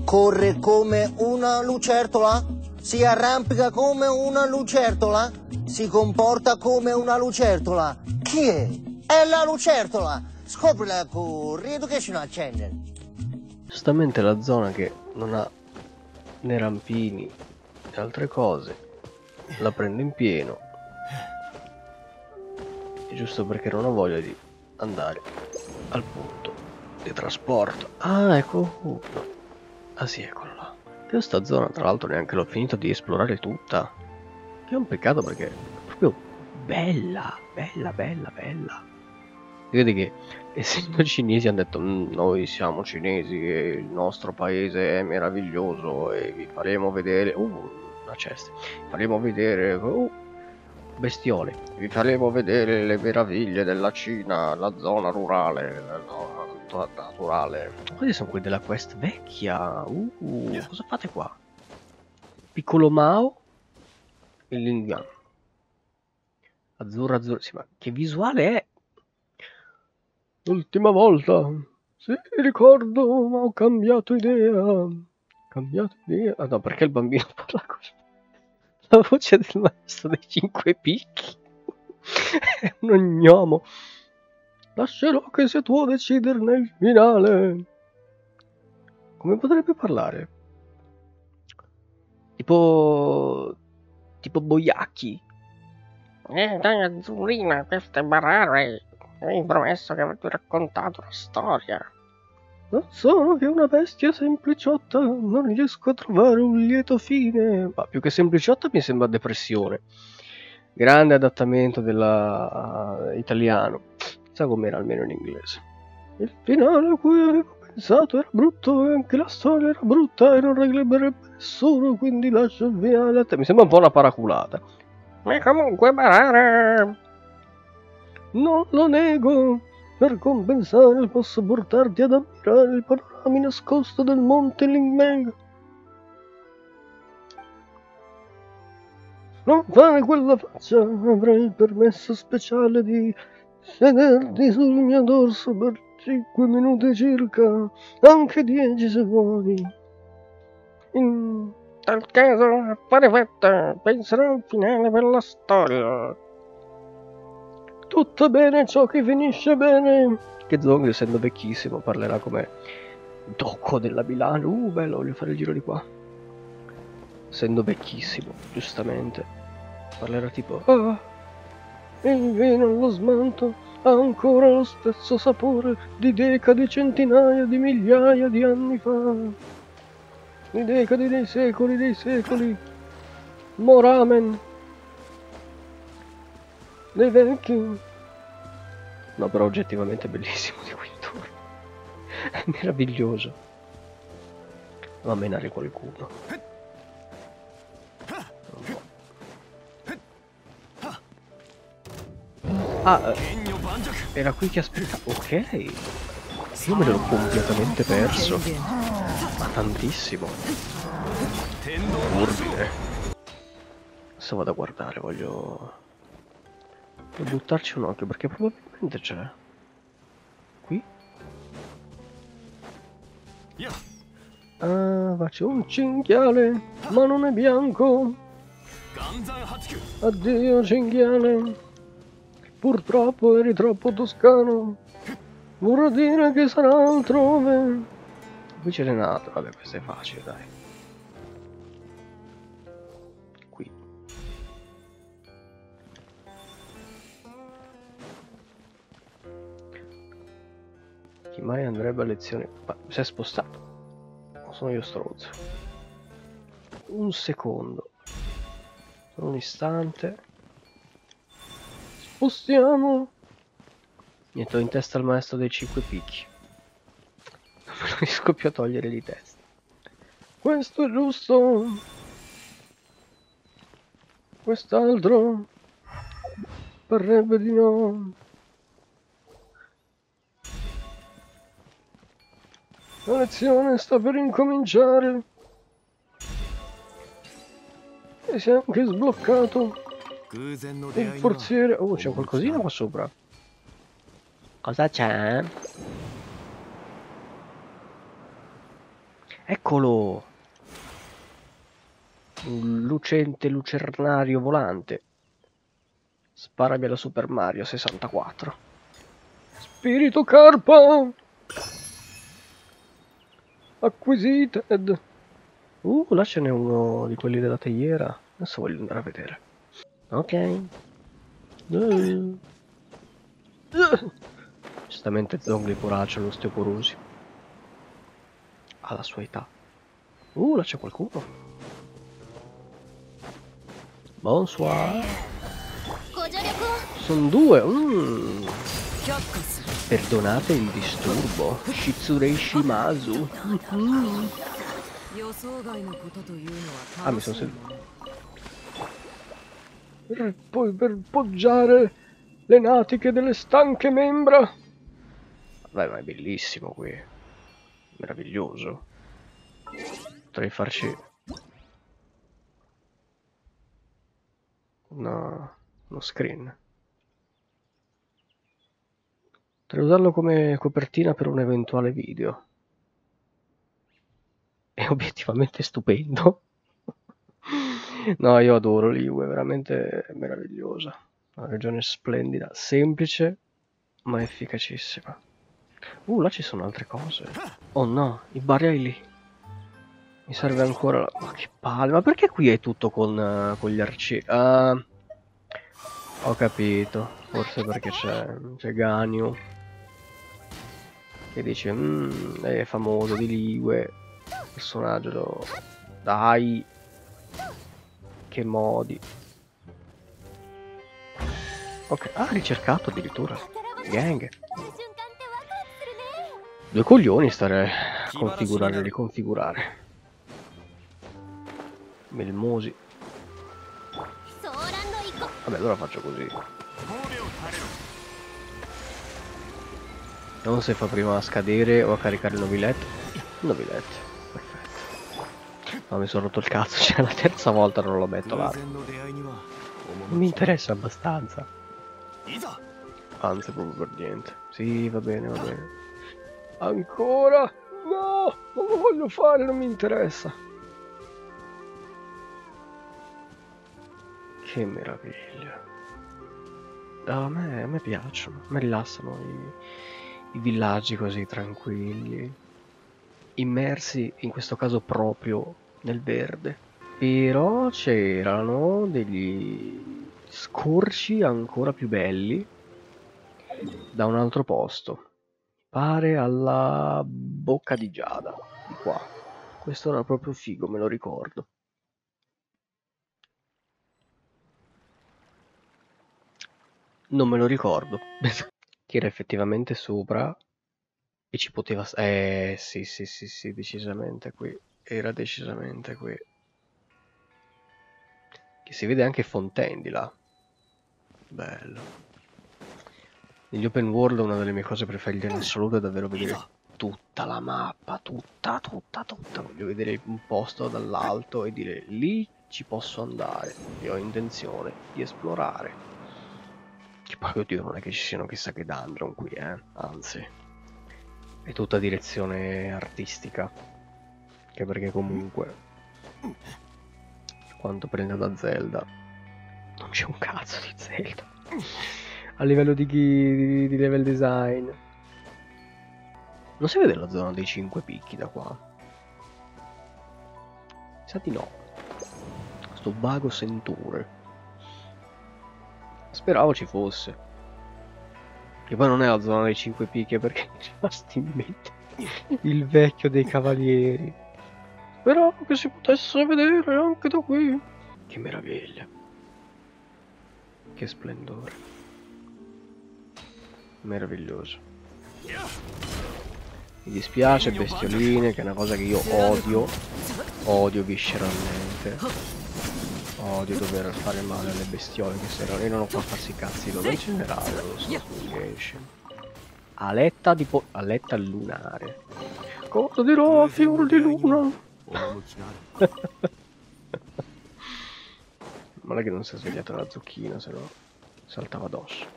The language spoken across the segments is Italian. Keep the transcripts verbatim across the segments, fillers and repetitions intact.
corre come una lucertola, si arrampica come una lucertola, si comporta come una lucertola. Chi è? È la lucertola! Scoprila con Re-Educational Channel. Giustamente la zona che non ha né rampini né altre cose la prendo in pieno, giusto perché non ho voglia di andare al punto di trasporto. Ah, ecco uno. Ah sì, eccolo là. Io sta zona tra l'altro neanche l'ho finito di esplorare tutta, che è un peccato perché è proprio bella, bella, bella, bella. Si vede che essendo cinesi hanno detto noi siamo cinesi e il nostro paese è meraviglioso e vi faremo vedere uh, una cesta, vi faremo vedere uh, bestiole, vi faremo vedere le meraviglie della Cina, la zona rurale, la zona naturale. Questi sono quelli della quest vecchia. Uh, cosa fate qua? Piccolo Mao e l'indiano azzurro azzurro. Sì, ma che visuale è? L'ultima volta, sì, ricordo, ma ho cambiato idea. Cambiato idea. Ah no, perché il bambino parla così? La voce del maestro dei cinque picchi. È un gnomo. Lascerò che sia tu a deciderne il finale. Come potrebbe parlare? Tipo... tipo Boiacchi. Eh dai azzurrina, queste barare. Mi hai promesso che avrei raccontato una storia. Non sono che una bestia sempliciotta, non riesco a trovare un lieto fine. Ma più che sempliciotta mi sembra depressione. Grande adattamento della uh, italiano. Sa com'era almeno in inglese. Il finale a cui avevo pensato era brutto e anche la storia era brutta e non reglerebbe nessuno, quindi lascio il finale a te. Mi sembra un po' una paraculata. Ma comunque barare. Non lo nego. Per compensare posso portarti ad ammirare il panorama nascosto del monte Lingmeng. Non fare quella faccia, avrai il permesso speciale di sederti sul mio dorso per cinque minuti circa, anche dieci se vuoi. In tal caso, affare fatto, penserò al finale per la storia. Tutto bene ciò che finisce bene. Che Zong, essendo vecchissimo, parlerà come Docco della Milano. Uh, bello, voglio fare il giro di qua. Essendo vecchissimo, giustamente, parlerà tipo ah, il vino allo smalto ha ancora lo stesso sapore di decadi centinaia di migliaia di anni fa. Di decadi dei secoli dei secoli. Moramen. Dei vecchi. No, però oggettivamente è bellissimo di qui intorno. È meraviglioso. Va a menare qualcuno. Ah, era qui che aspettavo. Ok. Io me l'ero completamente perso. Ma tantissimo. Urbine. Adesso vado a guardare, voglio... Devo buttarci un occhio perché probabilmente c'è. Qui? Ah, faccio un cinghiale, ma non è bianco. Addio cinghiale. Purtroppo eri troppo toscano. Vorrà dire che sarà altrove. Qui c'è Renato, vabbè, questo è facile, dai. Qui. Chi mai andrebbe a lezione? Ma si è spostato. O sono io stronzo? Un secondo. Solo un istante. Spostiamo. Niente, ho in testa il maestro dei cinque picchi. Non me lo riesco più a togliere di testa. Questo è giusto. Quest'altro parrebbe di no. La lezione sta per incominciare. E si è anche sbloccato il forziere. Oh, c'è qualcosina qua sopra. Cosa c'è? Ecco Eccolo! Un lucente lucernario volante. Sparami alla Super Mario sessantaquattro. Spirito carpa! Acquisited! Uh, là ce n'è uno di quelli della teiera. Adesso voglio andare a vedere. Ok. Uh. Uh. Giustamente Zongli poraccio l'osteoporosi. Alla sua età. Uh, là c'è qualcuno. Bonsoir. Sono due. Mm. Perdonate il disturbo. Shitsurei Shimazu. Mm-hmm. Ah, mi sono seduto. Per, poi per poggiare le natiche delle stanche membra. Vabbè, ma è bellissimo qui. Meraviglioso. Potrei farci una, uno screen. Potrei usarlo come copertina per un eventuale video. È obiettivamente stupendo. No, io adoro Liyue, è veramente meravigliosa. Una regione splendida, semplice ma efficacissima. Uh, là ci sono altre cose. Oh no, i barili. Mi serve ancora la... Ma che palle, ma perché qui è tutto con, uh, con gli arcieri? Ah, ho capito. Forse perché c'è Ganyu che dice mmm, è famoso di Liyue, personaggio, dai, che modi. Ok, ah, ricercato addirittura. Gang. Due coglioni stare a configurare e riconfigurare. Melmosi. Vabbè, allora faccio così. Non se fa prima a scadere o a caricare il nobiletto. Nobiletto, perfetto. No, mi sono rotto il cazzo, cioè la terza volta non lo metto là. Non mi interessa abbastanza. Anzi, proprio per niente. Sì, va bene, va bene. Ancora? No, non lo voglio fare, non mi interessa. Che meraviglia. Ah, a me, a me piacciono, a me rilassano i, i villaggi così tranquilli, immersi in questo caso proprio nel verde. Però c'erano degli scorci ancora più belli da un altro posto. Pare alla Bocca di Giada, di qua. Questo era proprio figo, me lo ricordo. Non me lo ricordo. Che era effettivamente sopra e ci poteva... Eh sì sì sì sì, decisamente qui. Era decisamente qui. Che si vede anche Fontaine di là. Bello. Negli open world una delle mie cose preferite in assoluto è davvero vedere tutta la mappa, tutta, tutta, tutta. Voglio vedere un posto dall'alto e dire lì ci posso andare e ho intenzione di esplorare. Che poi, oddio, non è che ci siano chissà che dungeon qui, eh. Anzi, è tutta direzione artistica. Che perché comunque, quanto prende da Zelda, non c'è un cazzo di Zelda. A livello di, di, di level design. Non si vede la zona dei cinque picchi da qua? Sa di no. Sto vago sentore. Speravo ci fosse. Che poi non è la zona dei cinque picchi, perché mi è rimasto in mente il vecchio dei cavalieri. Speravo che si potesse vedere anche da qui. Che meraviglia. Che splendore. Meraviglioso. Mi dispiace bestioline, che è una cosa che io odio. Odio visceralmente. Odio dover fare male alle bestiole che si erano qua a farsi i cazzi loro in generale, lo so, aletta di po... aletta lunare. Cosa dirò a fior di luna? Ma che non si è svegliata la zucchina, se no saltava addosso.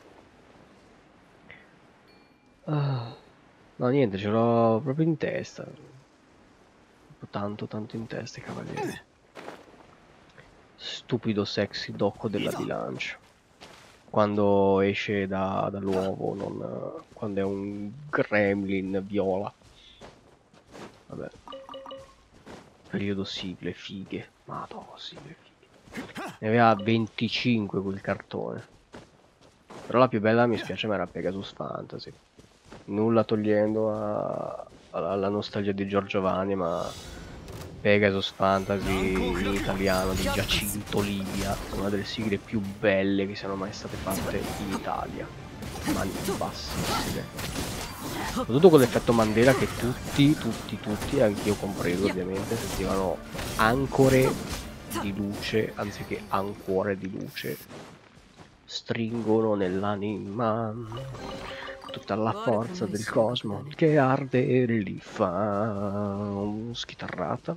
Ah, no, niente, ce l'ho proprio in testa. proprio tanto tanto in testa i cavalieri. Stupido sexy docco della bilancia. Quando esce da, dall'uovo, non quando è un gremlin viola. Vabbè. Periodo sigle, fighe. Madonna, sigle, fighe. Ne aveva venticinque quel cartone. Però la più bella, mi spiace, ma era Pegasus Fantasy. Nulla togliendo a, alla nostalgia di Giorgio Vanni, ma Pegasus Fantasy in italiano di Giacinto Livia, una delle sigle più belle che siano mai state fatte in Italia. Mani bassissime. Soprattutto con l'effetto Mandela che tutti, tutti, tutti, anch'io compreso ovviamente, sentivano ancore di luce, anziché ancore di luce, stringono nell'anima tutta la forza del cosmo che arde e li fa schitarrata.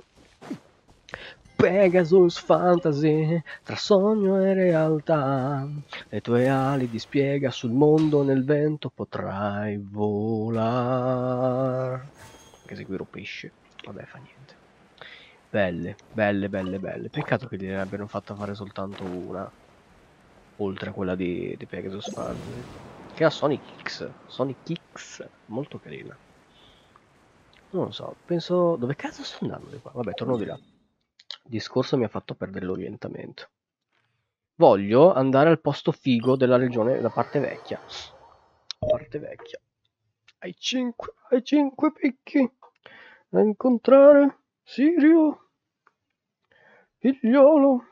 Pegasus Fantasy, tra sogno e realtà, le tue ali dispiega sul mondo, nel vento potrai volare. Anche se qui pesce, vabbè, fa niente. Belle, belle, belle, belle. Peccato che gliene abbiano fatta fare soltanto una, oltre a quella di, di Pegasus Fantasy, che era Sonic X. Sonic X, molto carina. Non lo so, penso... Dove cazzo sto andando di qua? Vabbè, torno di là. Il discorso mi ha fatto perdere l'orientamento. Voglio andare al posto figo della regione, la parte vecchia. La parte vecchia. Hai cinque, hai cinque picchi da incontrare, Sirio, figliolo.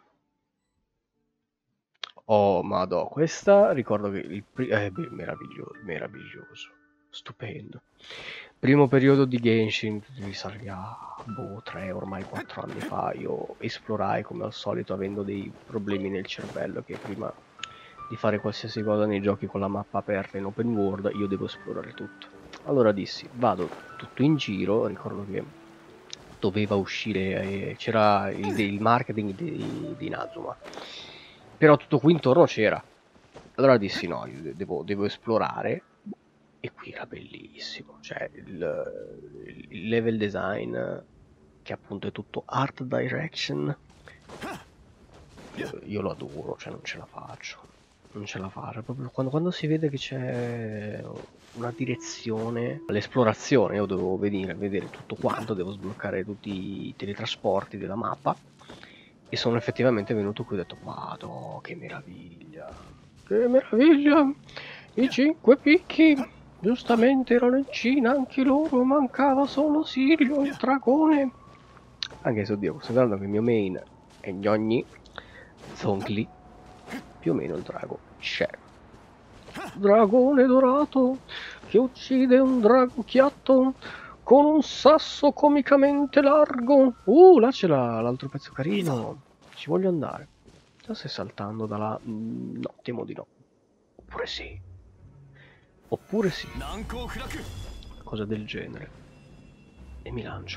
Oh, madò, questa ricordo che il primo... Eh, beh, meraviglioso, meraviglioso, stupendo. Primo periodo di Genshin, risale a boh, tre, ormai quattro anni fa, io esplorai come al solito avendo dei problemi nel cervello, che prima di fare qualsiasi cosa nei giochi con la mappa aperta in open world, io devo esplorare tutto. Allora dissi, vado tutto in giro, ricordo che doveva uscire, eh, c'era il, il marketing di, di Inazuma, però tutto qui intorno c'era. Allora dissi no, io devo, devo esplorare. E qui era bellissimo, cioè il, il level design, che appunto è tutto art direction, io, io lo adoro, cioè non ce la faccio, non ce la faccio, proprio quando, quando si vede che c'è una direzione all'esplorazione. Io devo venire a vedere tutto quanto, devo sbloccare tutti i teletrasporti della mappa, e sono effettivamente venuto qui e ho detto, madò, che meraviglia, che meraviglia, i cinque picchi. Giustamente erano in Cina anche loro, mancava solo Sirio, il dragone. Anche se, oddio, considerando che il mio main è Gnogni, Zhongli, più o meno il drago c'è. Dragone dorato che uccide un dragochiatto con un sasso comicamente largo. Uh, là c'è l'altro pezzo carino. Ci voglio andare. Già stai saltando da là? No, temo di no. Oppure sì. Oppure sì, cosa del genere. E mi lancio.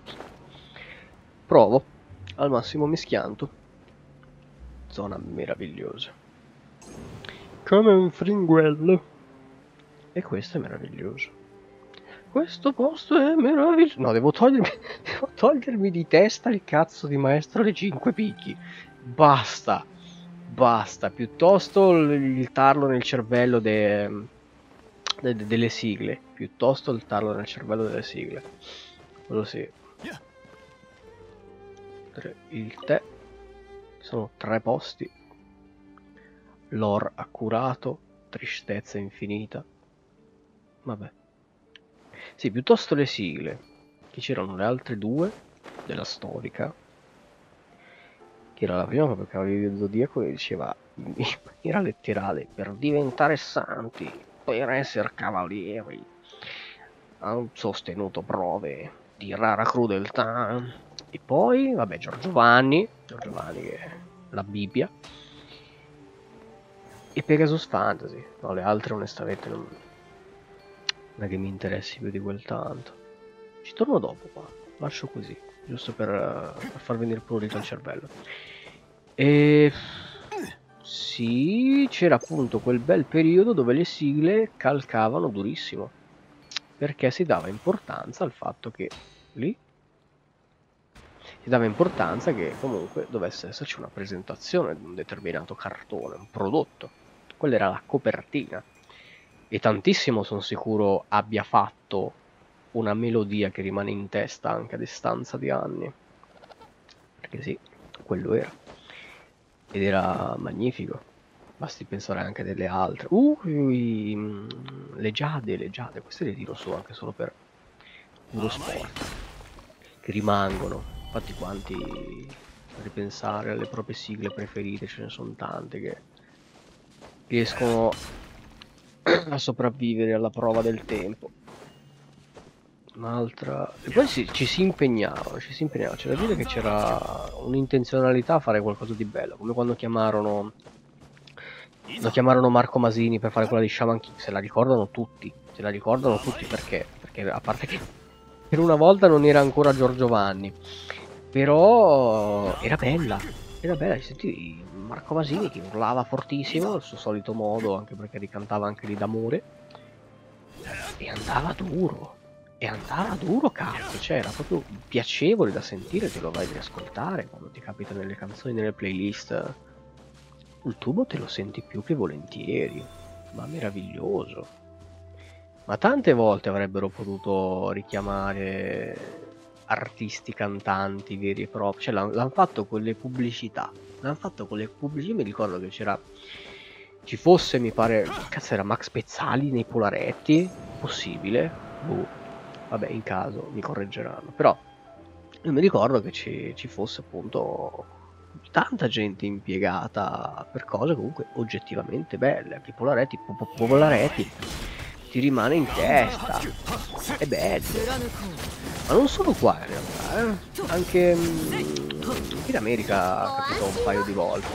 Provo. Al massimo mi schianto. Zona meravigliosa. Come un fringuello. E questo è meraviglioso. Questo posto è meraviglioso. No, devo togliermi, devo togliermi di testa il cazzo di maestro dei cinque picchi. Basta. Basta. Piuttosto il tarlo nel cervello de... De de delle sigle, piuttosto il tarlo nel cervello delle sigle. Quello sì. Il tè. Sono tre posti. Lore accurato. Tristezza infinita. Vabbè. Sì, piuttosto le sigle. Che c'erano le altre due della storica. Che era la prima proprio che avevi il Zodiaco e diceva in maniera letterale: per diventare santi, per essere cavalieri, hanno sostenuto prove di rara crudeltà. E poi, vabbè, Giorgio Vanni, Giorgio Vanni che è la Bibbia, e Pegasus Fantasy. No, le altre onestamente non, non è che mi interessi più di quel tanto. Ci torno dopo qua, lascio così, giusto per, uh, per far venire prurito al cervello. E... sì, c'era appunto quel bel periodo dove le sigle calcavano durissimo, perché si dava importanza al fatto che lì si dava importanza che comunque dovesse esserci una presentazione di un determinato cartone, un prodotto. Quella era la copertina. E tantissimo sono sicuro abbia fatto una melodia che rimane in testa anche a distanza di anni. Perché sì, quello era. Ed era magnifico. Basti pensare anche delle altre. Uh, i, le giade, le giade, queste le tiro su anche solo per puro sport. Che rimangono. Infatti quanti ripensare alle proprie sigle preferite, ce ne sono tante che riescono a sopravvivere alla prova del tempo. Un'altra... E poi si, ci si impegnava, ci si impegnava. C'è da dire che c'era un'intenzionalità a fare qualcosa di bello, come quando chiamarono lo chiamarono Marco Masini per fare quella di Shaman King. Se la ricordano tutti, se la ricordano tutti perché? Perché a parte che per una volta non era ancora Giorgio Vanni, però era bella, era bella, senti Marco Masini che urlava fortissimo, il suo solito modo, anche perché ricantava anche lì d'amore, e andava duro, e andava duro cazzo, cioè era proprio piacevole da sentire, te lo vai ad ascoltare quando ti capita nelle canzoni, nelle playlist, il tubo te lo senti più che volentieri, ma meraviglioso. Ma tante volte avrebbero potuto richiamare artisti, cantanti veri e propri, cioè l'hanno fatto con le pubblicità, l'hanno fatto con le pubblicità. Io mi ricordo che c'era, ci fosse, mi pare, cazzo era Max Pezzali nei Polaretti, possibile, boh, vabbè in caso mi correggeranno, però io mi ricordo che ci, ci fosse appunto tanta gente impiegata per cose comunque oggettivamente belle, anche i Polaretti, Polaretti ti rimane in testa, è bello, ma non solo qua in realtà, eh? Anche mh, in America capito un paio di volte,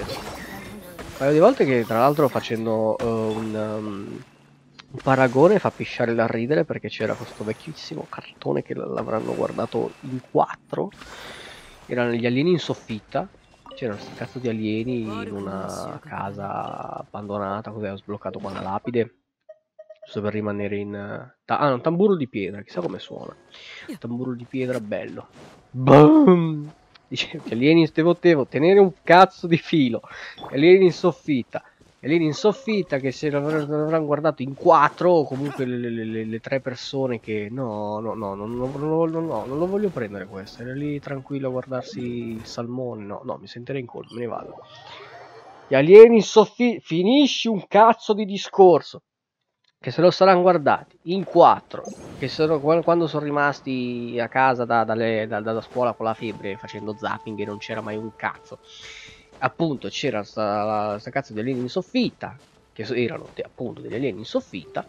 un paio di volte che tra l'altro facendo uh, un, um, un paragone fa pisciare da ridere, perché c'era questo vecchissimo cartone che l'avranno guardato in quattro, erano gli alieni in soffitta, c'erano questi cazzo di alieni in una casa abbandonata, così ho sbloccato qua una lapide, giusto per rimanere in... Ah, un tamburo di pietra, chissà come suona. Un tamburo di pietra bello. Boom! Dice, gli alieni, devo, devo tenere un cazzo di filo. Gli alieni in soffitta. Gli alieni in soffitta che se l'avranno guardato in quattro, o comunque le, le, le, le tre persone che... No, no, no, no, no, no, no, no, non lo voglio prendere questo. Era lì tranquillo a guardarsi il salmone. No, no, mi sentirei in colpa, me ne vado. Gli alieni in soffitta... Finisci un cazzo di discorso. Che se lo saranno guardati in quattro, che sono, quando sono rimasti a casa da, dalle, da, dalla scuola con la febbre facendo zapping e non c'era mai un cazzo, appunto c'era sta, sta cazzo di alieni in soffitta, che erano appunto degli alieni in soffitta,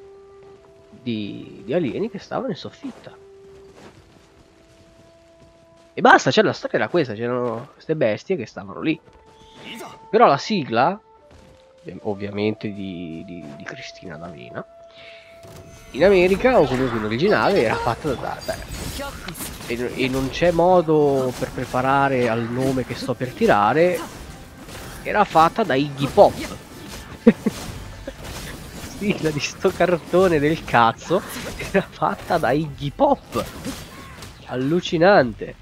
di, di alieni che stavano in soffitta, e basta, cioè la storia era questa, c'erano queste bestie che stavano lì, però la sigla ovviamente di, di, di Cristina D'Avena in America, o comunque in originale, era fatta da, da e, e non c'è modo per preparare al nome che sto per tirare, era fatta da Iggy Pop. Sigla di sto cartone del cazzo era fatta da Iggy Pop, allucinante.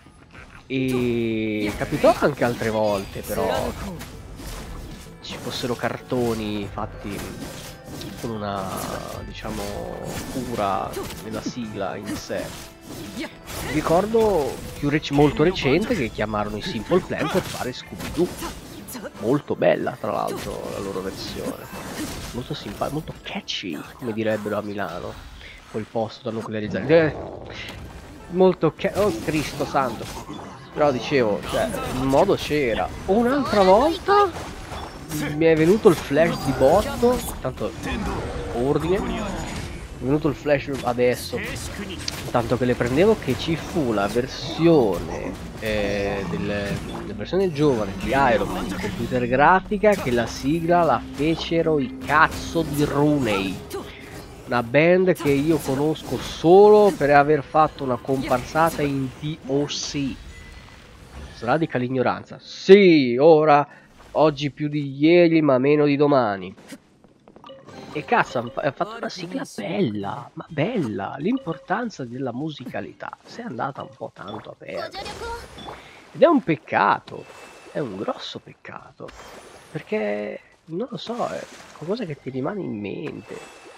E capitò anche altre volte però ci fossero cartoni fatti con una, diciamo, cura nella sigla in sé. Ricordo più rec molto recente che chiamarono i Simple Plan per fare Scooby-Doo, molto bella tra l'altro la loro versione, molto simpatica, molto catchy come direbbero a Milano, quel posto da nuclearizzare, eh, molto ca oh Cristo santo, però dicevo, cioè il modo c'era. Un'altra volta mi è venuto il flash di botto, tanto ordine, mi è venuto il flash adesso, tanto che le prendevo, che ci fu la versione eh, del, la versione giovane di Iron Man di computer grafica, che la sigla la fecero i cazzo di Rooney, una band che io conosco solo per aver fatto una comparsata in T O C. Radica l'ignoranza. Sì, ora oggi più di ieri ma meno di domani. E cazzo, ha fatto una sigla bella, ma bella. L'importanza della musicalità si è andata un po' tanto a perdere. Ed è un peccato, è un grosso peccato. Perché, non lo so, è qualcosa che ti rimane in mente.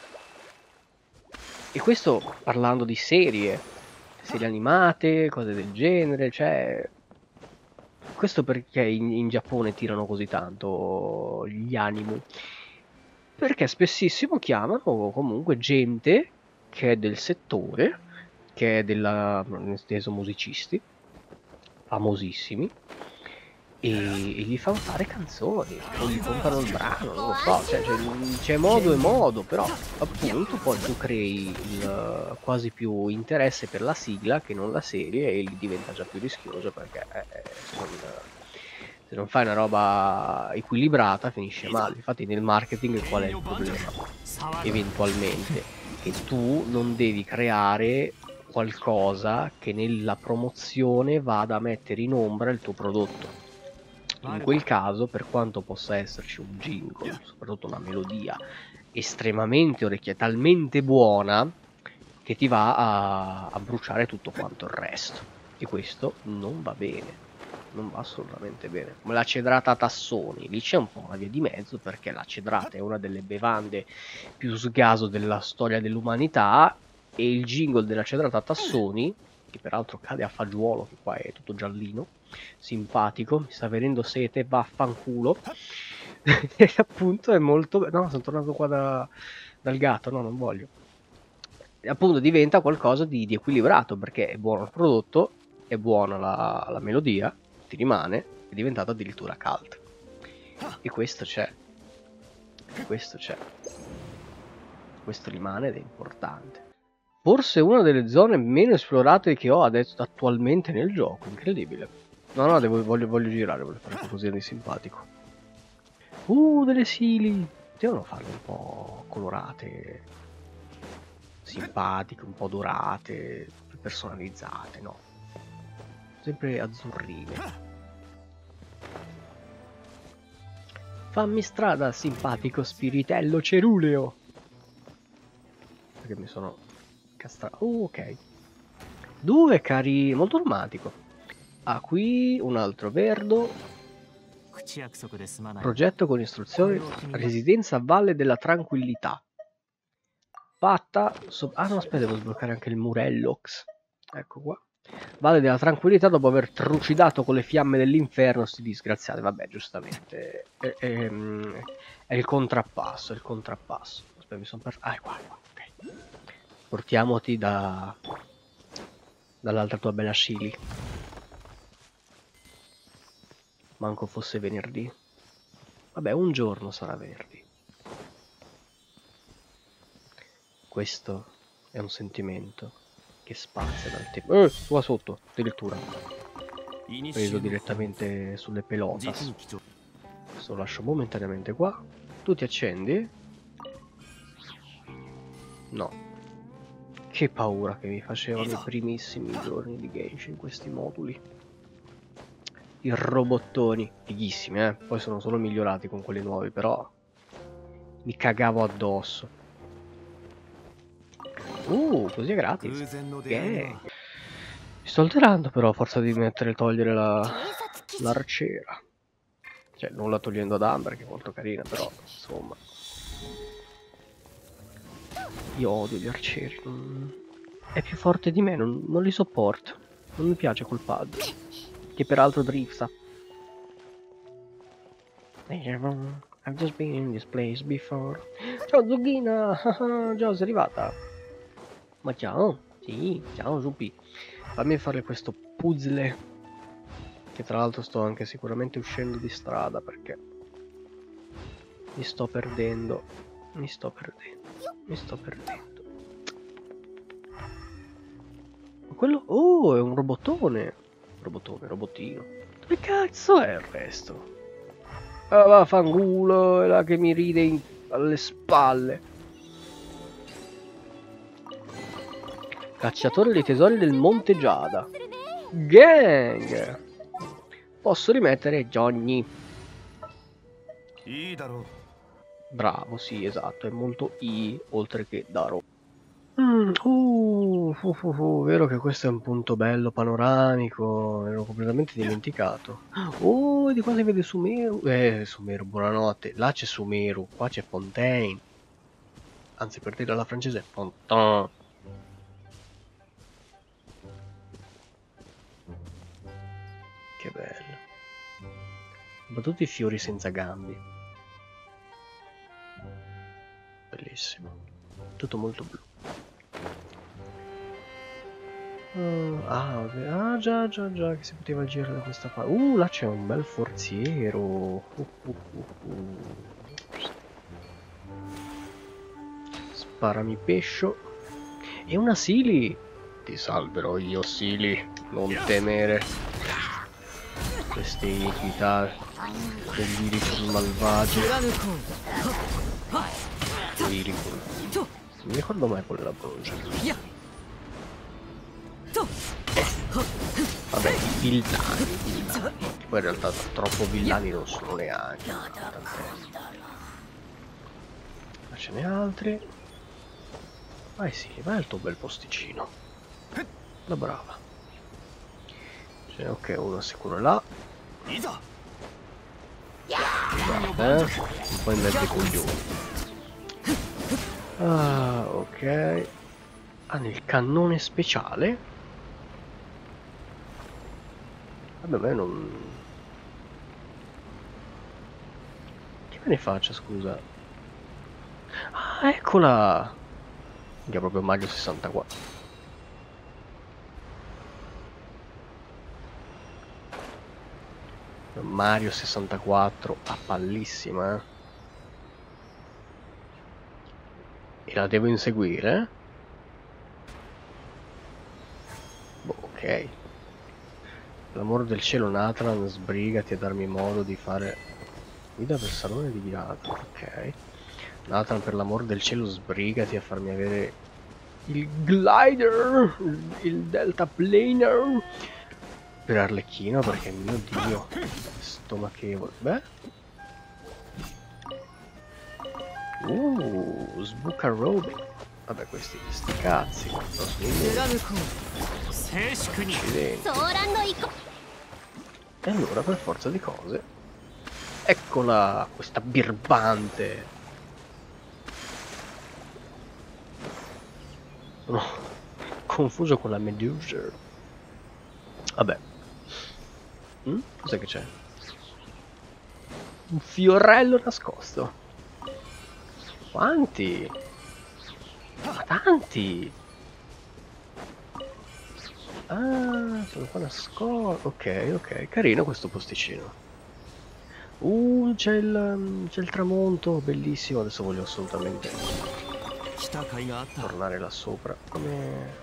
E questo parlando di serie, serie animate, cose del genere, cioè... Questo perché in, in Giappone tirano così tanto gli anime? Perché spessissimo chiamano comunque gente che è del settore, che è della, nel senso musicisti, famosissimi, e, e gli fanno fare canzoni, o gli comprano il brano, non lo so, cioè, c'è modo e modo, però appunto poi tu crei il, quasi più interesse per la sigla che non la serie e lì diventa già più rischioso perché eh, se, non, se non fai una roba equilibrata finisce male. Infatti nel marketing qual è il problema? Eventualmente che tu non devi creare qualcosa che nella promozione vada a mettere in ombra il tuo prodotto. In quel caso, per quanto possa esserci un jingle, soprattutto una melodia estremamente orecchia, talmente buona che ti va a, a bruciare tutto quanto il resto. E questo non va bene, non va assolutamente bene. Come la cedrata Tassoni, lì c'è un po' una via di mezzo perché la cedrata è una delle bevande più sgaso della storia dell'umanità e il jingle della cedrata Tassoni, che peraltro cade a fagiolo, che qua è tutto giallino, simpatico, mi sta venendo sete, vaffanculo. E appunto è molto... No, sono tornato qua da, dal gatto, no, non voglio. E appunto diventa qualcosa di, di equilibrato, perché è buono il prodotto, è buona la, la melodia, ti rimane, è diventato addirittura cult. E questo c'è. Questo c'è. Questo rimane ed è importante. Forse una delle zone meno esplorate che ho adesso attualmente nel gioco, incredibile. No, no, devo, voglio, voglio girare, voglio fare qualcosa di simpatico. Uh, delle sili! Devono farle un po' colorate, simpatiche, un po' dorate, personalizzate, no? Sempre azzurrine. Fammi strada, simpatico spiritello ceruleo! Perché mi sono castrato. Uh, ok. Due cari, molto romantico. Ah, qui un altro verdo. Progetto con istruzioni. Residenza a Valle della Tranquillità. Fatta. So ah no, aspetta, devo sbloccare anche il Murellox. Ecco qua. Valle della Tranquillità dopo aver trucidato con le fiamme dell'inferno sti disgraziati. Vabbè, giustamente. È, è, è il contrappasso, è il contrappasso. Aspetta, mi sono perso. Ah, è qua, è qua. Ok. Portiamoti da... dall'altra tua bella Shili. Manco fosse venerdì. Vabbè, un giorno sarà venerdì. Questo è un sentimento che spazia dal tempo. Eh, qua sotto, addirittura. Preso direttamente sulle pelotas. Questo lo lascio momentaneamente qua. Tu ti accendi? No. Che paura che mi facevano i primissimi giorni di Genshin questi moduli. I robottoni, fighissimi, eh. Poi sono solo migliorati con quelli nuovi, però mi cagavo addosso. Uh, così è gratis. Okay. Mi sto alterando però a forza di mettere e togliere la l'arciera. Cioè, non la togliendo ad Amber, che è molto carina, però, insomma. Io odio gli arcieri. Non... È più forte di me, non, non li sopporto. Non mi piace col pad. Che peraltro drifta. I've just been in this place before. Ciao Zugina! Già sei arrivata. Ma ciao. Sì, ciao Zupi. Fammi fare questo puzzle. Che tra l'altro sto anche sicuramente uscendo di strada perché mi sto perdendo. Mi sto perdendo. Mi sto perdendo. Quello... Oh, è un robottone. Robottone, robottino. Dove cazzo è il resto? Ah, vaffanculo, è là che mi ride in... alle spalle. Cacciatore dei tesori del Monte Giada. Gang! Posso rimettere Johnny. Bravo, sì, esatto, è molto I oltre che Daro. Mm, uh, fu, fu, fu, vero che questo è un punto bello panoramico, ero completamente dimenticato. Oh, di qua si vede Sumeru. Eh, Sumeru, buonanotte. Là c'è Sumeru, qua c'è Fontaine. Anzi, per dire alla francese, Fontaine. Che bello. Ma tutti i fiori senza gambi. Bellissimo. Tutto molto blu. Uh, ah, vabbè. Ah, già, già, già, che si poteva girare da questa parte. Uh, là c'è un bel forziero. Uh, uh, uh, uh. Sparami pescio. E una Sili. Ti salverò io, Sili. Non temere. Queste iniquità dell'Iricul malvagio. Iricul. Non mi ricordo mai qual è la pronuncia. Vabbè, i villani, i villani. Poi in realtà troppo villani non sono neanche. Ma ce n'è altri. Vai sì, vai al tuo bel posticino. La brava. C'è ok, uno sicuro là. Guarda, eh. Un po' in mezzo ai coglioni. Ah, ok. Hanno il cannone speciale. Vabbè, ma io non... Che me ne faccia, scusa? Ah, eccola! Che è proprio Mario sessantaquattro. Mario sessantaquattro a pallissima, eh? E la devo inseguire? Boh, ok. L'amore del cielo, Nathan, sbrigati a darmi modo di fare guida per salone di Nathan, ok. Nathan, per l'amor del cielo, sbrigati a farmi avere il glider, il delta planer per Arlecchino, perché mio dio, stomachevole. Beh, uh, sbucarrobe. Vabbè, questi sti cazzi. Accidenti. E allora, per forza di cose, eccola, questa birbante. Sono confuso con la Medusa. Vabbè. Mm? Cos'è che c'è? Un fiorello nascosto. Quanti? Ma tanti! Ah, sono qua nascosto. Ok, ok. Carino questo posticino. Uh, c'è il, c'è il tramonto. Bellissimo. Adesso voglio assolutamente tornare là sopra. Come...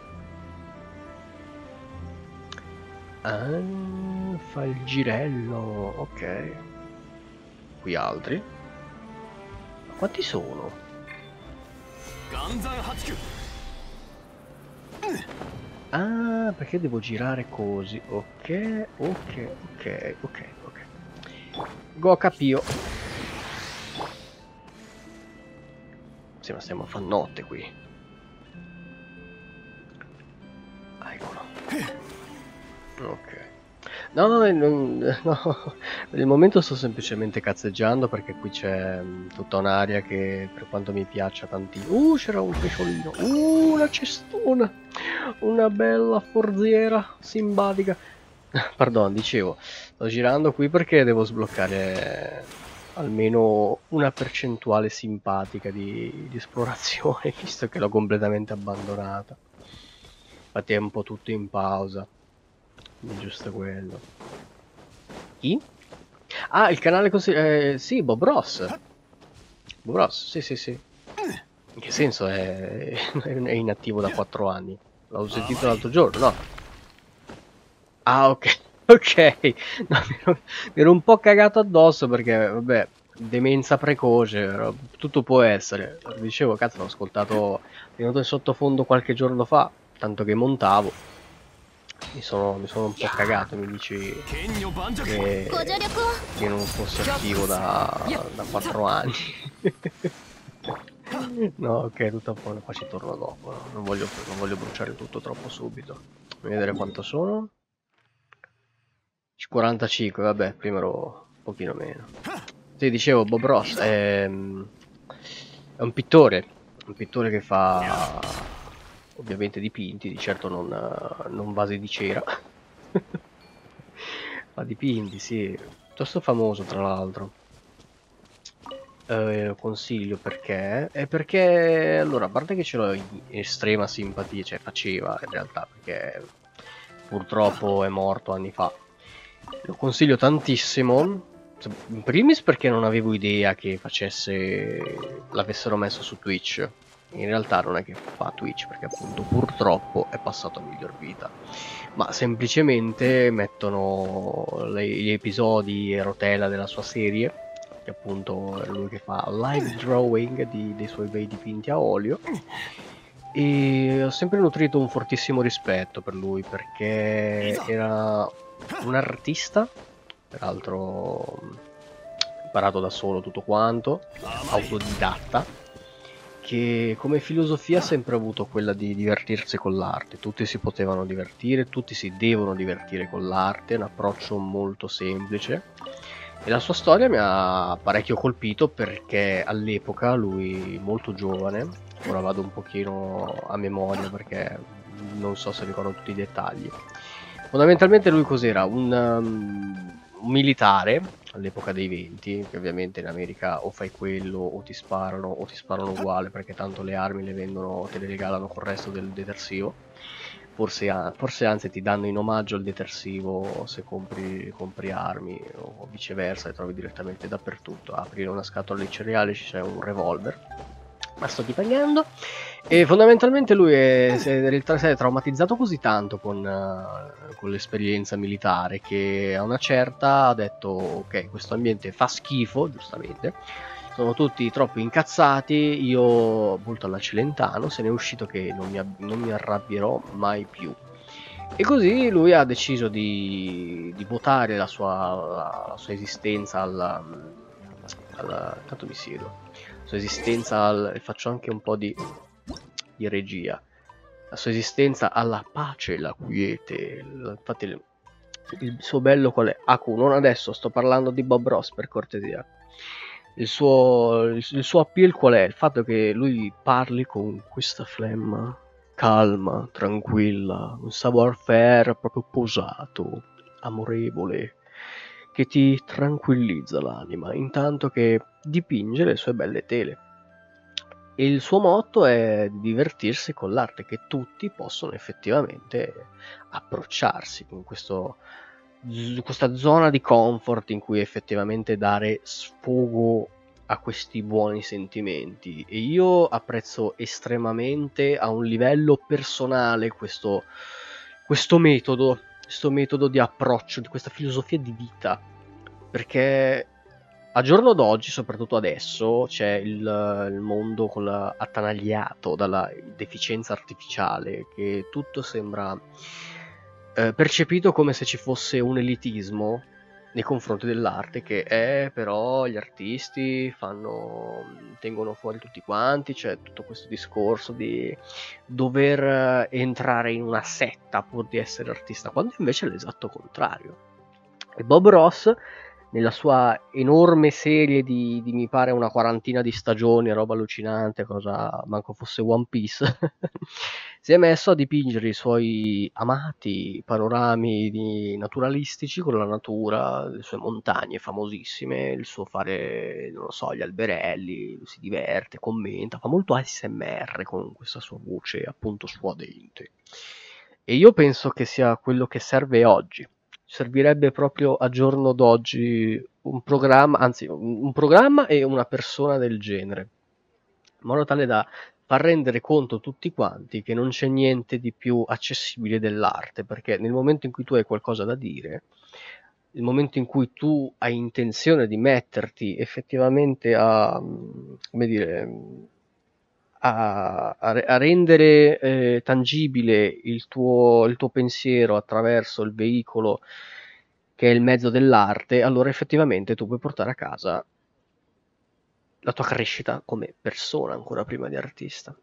Ah, fa il girello. Ok. Qui altri. Ma quanti sono? Ah, perché devo girare così? Ok, ok, ok, ok, ok. Go capio. Sì, ma stiamo a fare notte qui. Ah, eccolo. Ok. No, no, no, per il momento sto semplicemente cazzeggiando perché qui c'è tutta un'area che per quanto mi piaccia tanti... Uh, c'era un pesciolino. Uh, una cestona. Una bella forziera simpatica. Pardon, dicevo, sto girando qui perché devo sbloccare almeno una percentuale simpatica di, di esplorazione, visto che l'ho completamente abbandonata. Infatti è un po' tutto in pausa. È giusto quello. Chi? Ah, il canale così... Eh, sì, Bob Ross. Bob Ross, sì, sì, sì. In che senso è, è inattivo da quattro anni? L'ho sentito l'altro giorno, no? Ah, ok. Ok. No, mi, ero, mi ero un po' cagato addosso perché, vabbè, demenza precoce, tutto può essere. Dicevo, cazzo, l'ho ascoltato venuto in sottofondo qualche giorno fa, tanto che montavo. Mi sono, mi sono un po' cagato, mi dici che, che non fossi attivo da, da quattro anni. No, ok, tutto a buono, qua ci torno dopo. No? Non, voglio, non voglio bruciare tutto troppo subito. Fammi vedere quanto sono. quarantacinque, vabbè, prima ero un pochino meno. Sì, dicevo, Bob Ross è, è un pittore, un pittore che fa ovviamente dipinti, di certo non, non vasi di cera. Fa dipinti, sì, piuttosto famoso tra l'altro. Eh, lo consiglio perché? È perché, allora, a parte che ce l'ho in estrema simpatia, cioè faceva in realtà, perché purtroppo è morto anni fa. Lo consiglio tantissimo, in primis perché non avevo idea che facesse, l'avessero messo su Twitch. In realtà non è che fa Twitch, perché appunto purtroppo è passato a miglior vita. Ma semplicemente mettono le, gli episodi e rotella della sua serie, che appunto è lui che fa live drawing di, dei suoi bei dipinti a olio. E ho sempre nutrito un fortissimo rispetto per lui, perché era un artista, peraltro imparato da solo tutto quanto, autodidatta, che come filosofia ha sempre avuto quella di divertirsi con l'arte. Tutti si potevano divertire, tutti si devono divertire con l'arte, è un approccio molto semplice. E la sua storia mi ha parecchio colpito perché all'epoca lui, molto giovane, ora vado un pochino a memoria perché non so se ricordo tutti i dettagli. Fondamentalmente lui cos'era? Un, um, un militare all'epoca dei venti, che ovviamente in America o fai quello o ti sparano o ti sparano uguale perché tanto le armi le vendono, te le regalano col resto del detersivo. Forse, forse anzi ti danno in omaggio il detersivo se compri, compri armi o viceversa, le trovi direttamente dappertutto. Apri una scatola di cereali, c'è un revolver, ma sto dipingendo. E fondamentalmente lui è, si è, si è traumatizzato così tanto con, uh, con l'esperienza militare che a una certa ha detto ok, questo ambiente fa schifo, giustamente, sono tutti troppo incazzati, io molto alla Celentano, se ne è uscito che non mi, non mi arrabbierò mai più. E così lui ha deciso di, di votare la sua, la sua esistenza alla, alla... Tanto mi siedo. La sua esistenza al... e faccio anche un po' di, di regia. La sua esistenza alla pace, la quiete. Infatti il, il suo bello qual è? Aku, non adesso, sto parlando di Bob Ross per cortesia. Il suo, il, il suo appeal qual è? Il fatto che lui parli con questa flemma calma, tranquilla, un savoir-faire proprio posato, amorevole, che ti tranquillizza l'anima, intanto che dipinge le sue belle tele. E il suo motto è divertirsi con l'arte, che tutti possono effettivamente approcciarsi con questo, questa zona di comfort in cui effettivamente dare sfogo a questi buoni sentimenti. E io apprezzo estremamente a un livello personale questo, questo metodo, questo metodo di approccio, di questa filosofia di vita, perché a giorno d'oggi, soprattutto adesso, c'è il, il mondo con la, attanagliato dalla deficienza artificiale, che tutto sembra eh, percepito come se ci fosse un elitismo nei confronti dell'arte, che è però gli artisti fanno, tengono fuori tutti quanti, c'è tutto questo discorso di dover entrare in una setta pur di essere artista, quando invece è l'esatto contrario. E Bob Ross, nella sua enorme serie di, di mi pare una quarantina di stagioni, roba allucinante, cosa manco fosse One Piece, si è messo a dipingere i suoi amati panorami di naturalistici con la natura, le sue montagne famosissime, il suo fare, non lo so, gli alberelli, si diverte, commenta, fa molto A S M R con questa sua voce appunto suadente. E io penso che sia quello che serve oggi. Servirebbe proprio a giorno d'oggi un programma, anzi un programma e una persona del genere, in modo tale da far rendere conto tutti quanti che non c'è niente di più accessibile dell'arte, perché nel momento in cui tu hai qualcosa da dire, nel momento in cui tu hai intenzione di metterti effettivamente a, come dire, a, a rendere eh, tangibile il tuo, il tuo pensiero attraverso il veicolo che è il mezzo dell'arte, allora effettivamente tu puoi portare a casa la tua crescita come persona ancora prima di artista.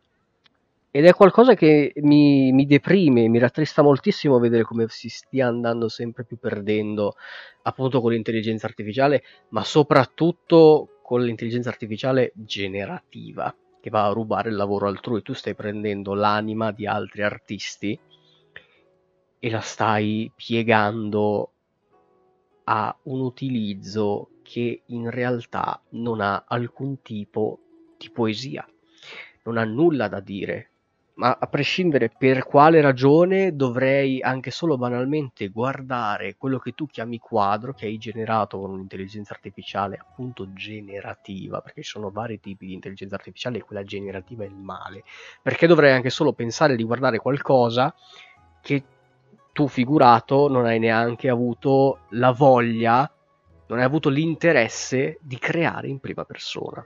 Ed è qualcosa che mi, mi deprime, mi rattrista moltissimo vedere come si stia andando sempre più perdendo appunto con l'intelligenza artificiale, ma soprattutto con l'intelligenza artificiale generativa, che va a rubare il lavoro altrui. Tu stai prendendo l'anima di altri artisti e la stai piegando a un utilizzo che in realtà non ha alcun tipo di poesia, non ha nulla da dire. Ma a prescindere per quale ragione, dovrei anche solo banalmente guardare quello che tu chiami quadro, che hai generato con un'intelligenza artificiale appunto generativa, perché ci sono vari tipi di intelligenza artificiale e quella generativa è il male. Perché dovrei anche solo pensare di guardare qualcosa che tu, figurato, non hai neanche avuto la voglia, non hai avuto l'interesse di creare in prima persona.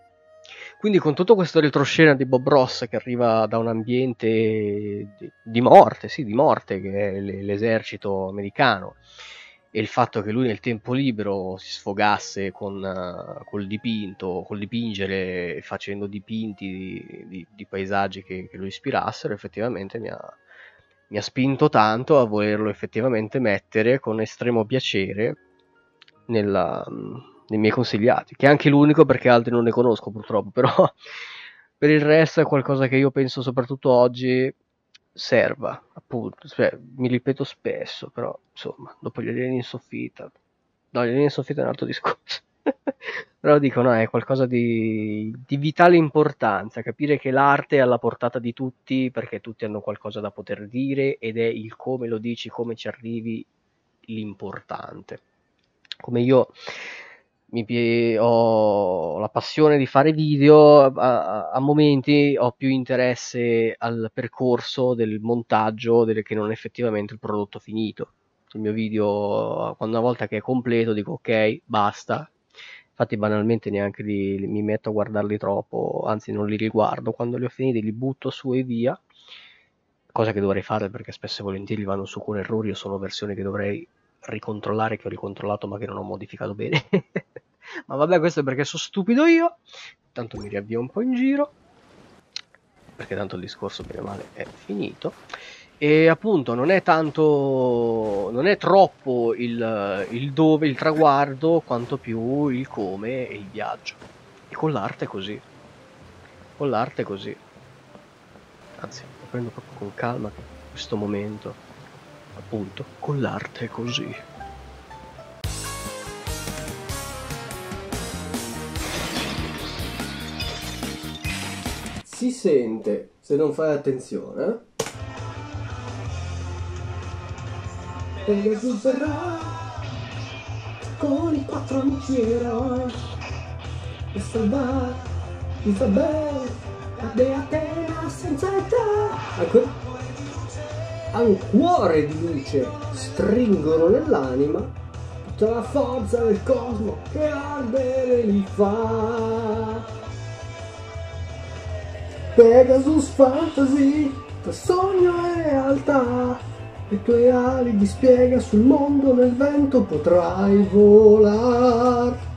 Quindi con tutto questo retroscena di Bob Ross che arriva da un ambiente di, di morte, sì, di morte, che è l'esercito americano, e il fatto che lui nel tempo libero si sfogasse con uh, col dipinto, col dipingere, facendo dipinti di, di, di paesaggi che, che lo ispirassero, effettivamente mi ha, mi ha spinto tanto a volerlo effettivamente mettere con estremo piacere nella... nei miei consigliati, che è anche l'unico perché altri non ne conosco purtroppo, però per il resto è qualcosa che io penso soprattutto oggi serva, appunto, cioè, mi ripeto spesso, però insomma, dopo gli alieni in soffitta, no, gli alieni in soffitta è un altro discorso, però dico, no, è qualcosa di, di vitale importanza, capire che l'arte è alla portata di tutti, perché tutti hanno qualcosa da poter dire, ed è il come lo dici, come ci arrivi, l'importante. Come io mi pie- ho la passione di fare video, a, a, a momenti ho più interesse al percorso del montaggio del, che non effettivamente il prodotto finito. Il mio video, quando una volta che è completo, dico ok, basta. Infatti banalmente neanche li, li, mi metto a guardarli troppo, anzi non li riguardo. Quando li ho finiti li butto su e via, cosa che dovrei fare perché spesso e volentieri vanno su con errori o sono versioni che dovrei ricontrollare, che ho ricontrollato ma che non ho modificato bene. Ma vabbè, questo è perché sono stupido io. Tanto mi riavvio un po' in giro, perché tanto il discorso bene o male è finito. E appunto non è tanto, non è troppo il, il dove, il traguardo, quanto più il come e il viaggio. E con l'arte è così. Con l'arte è così. Anzi, lo prendo proprio con calma questo momento. Appunto, con l'arte è così. Si sente, se non fai attenzione, eh? Pegasus verrà con i quattro amici eroi per salvare Isabella, la dea Atena senza età. Ecco, ha un cuore di luce, stringono nell'anima tutta la forza del cosmo che ardere li fa. Pegasus Fantasy, tra sogno e realtà, le tue ali dispiega sul mondo, nel vento potrai volare.